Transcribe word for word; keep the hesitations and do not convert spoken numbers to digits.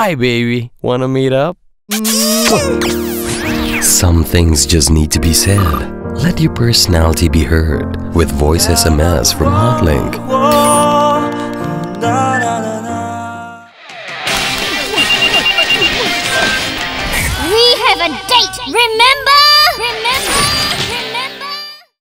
Hi, baby. Wanna meet up? Some things just need to be said. Let your personality be heard with voice S M S from Hotlink. We have a date, remember? Remember?